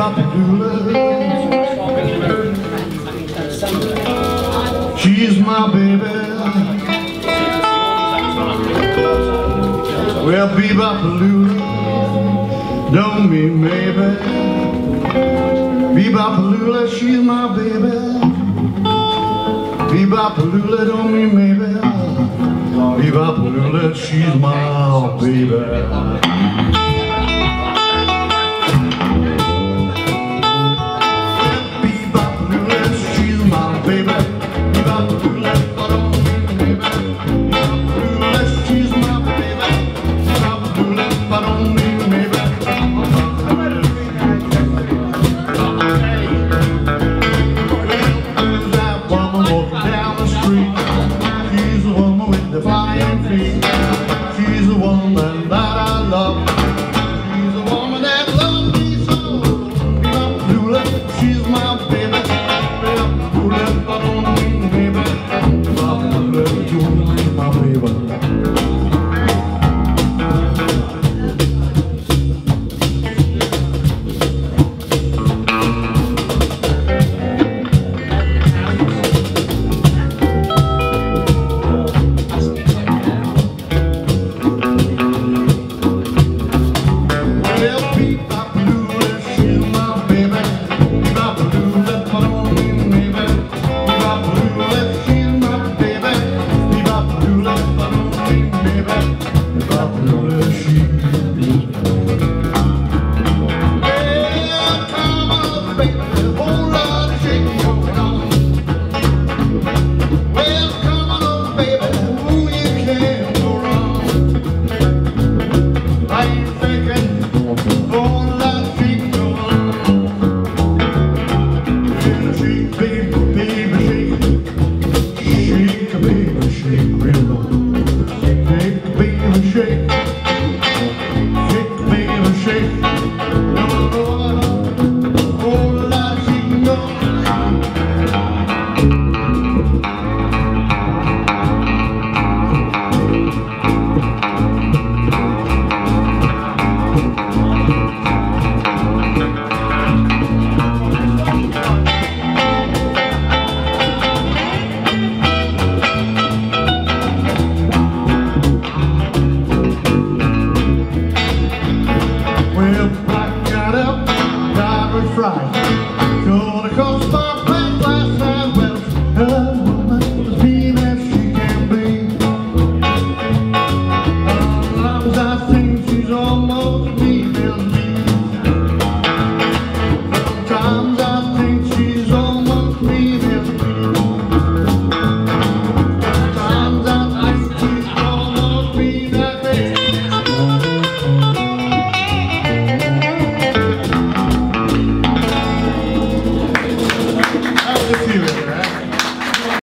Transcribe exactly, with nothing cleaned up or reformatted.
Be-Bop-A-Lula. She's my baby. Well, Be-Bop-A-Lula don't mean maybe. Be-Bop-A-Lula, she's my baby. Be-Bop-A-Lula don't mean maybe. Be-Bop-A-Lula, she's my baby. She's the woman that I love. She's the woman that loves me so. Be-Bop-A-Lula, she's my baby. Be-Bop-A-Lula, I don't mean baby. Be-Bop-A-Lula, she's my baby. Friday.